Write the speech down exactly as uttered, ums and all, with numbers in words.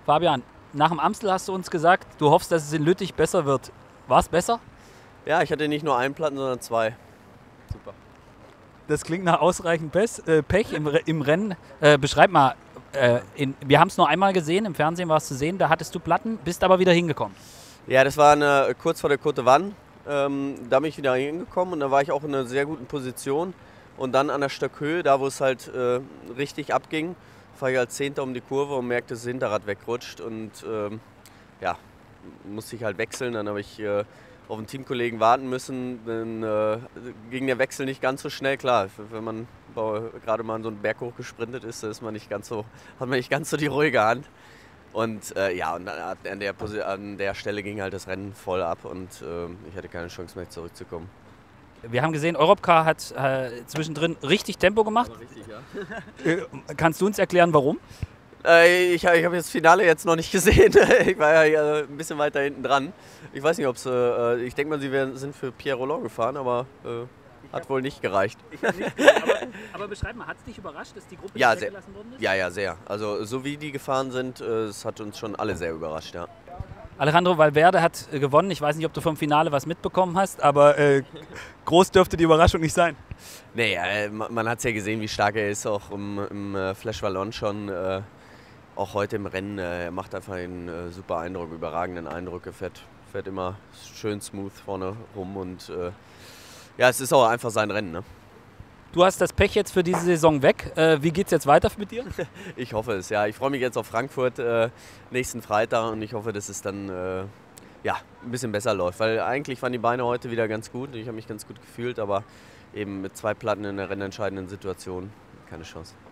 Fabian, nach dem Amstel hast du uns gesagt, du hoffst, dass es in Lüttich besser wird. War es besser? Ja, ich hatte nicht nur einen Platten, sondern zwei. Super. Das klingt nach ausreichend Pech, äh, Pech im, im Rennen. Äh, beschreib mal, äh, in, wir haben es nur einmal gesehen, im Fernsehen war es zu sehen, da hattest du Platten, bist aber wieder hingekommen. Ja, das war eine, kurz vor der Côte d'Vanne. Ähm, da bin ich wieder hingekommen und da war ich auch in einer sehr guten Position. Und dann an der Stöckhöhe, da wo es halt äh, richtig abging, fahre ich als Zehnter um die Kurve und merkte, dass das Hinterrad wegrutscht. Und ähm, ja, musste ich halt wechseln. Dann habe ich äh, auf einen Teamkollegen warten müssen. Dann äh, ging der Wechsel nicht ganz so schnell. Klar, wenn man gerade mal so einen Berg hoch gesprintet ist, ist man nicht ganz so, hat man nicht ganz so die ruhige Hand. Und äh, ja, und an der, an der Stelle ging halt das Rennen voll ab und äh, ich hatte keine Chance mehr zurückzukommen. Wir haben gesehen, Europcar hat äh, zwischendrin richtig Tempo gemacht. Richtig, ja. Äh, kannst du uns erklären, warum? Äh, ich ich habe das Finale jetzt noch nicht gesehen. Ich war ja ein bisschen weiter hinten dran. Ich weiß nicht, ob es. Äh, ich denke mal, sie werden, sind für Pierre Rolland gefahren, aber äh, hat wohl nicht gereicht. Ich nicht, aber, aber beschreib mal, hat es dich überrascht, dass die Gruppe ja, nicht sehr, weggelassen worden ist? Ja, ja, sehr. Also so wie die gefahren sind, es hat uns schon alle sehr überrascht, ja. Alejandro Valverde hat äh, gewonnen. Ich weiß nicht, ob du vom Finale was mitbekommen hast, aber äh, groß dürfte die Überraschung nicht sein. Nee, äh, man, man hat es ja gesehen, wie stark er ist, auch im, im äh, Flash Wallon schon. Äh, auch heute im Rennen. Äh, er macht einfach einen äh, super Eindruck, überragenden Eindruck. Er fährt, fährt immer schön smooth vorne rum und äh, ja, es ist auch einfach sein Rennen, ne? Du hast das Pech jetzt für diese Saison weg. Äh, wie geht's jetzt weiter mit dir? Ich hoffe es, ja. Ich freue mich jetzt auf Frankfurt äh, nächsten Freitag und ich hoffe, dass es dann äh, ja, ein bisschen besser läuft. Weil eigentlich waren die Beine heute wieder ganz gut. Ich habe mich ganz gut gefühlt, aber eben mit zwei Platten in der rennentscheidenden Situation keine Chance.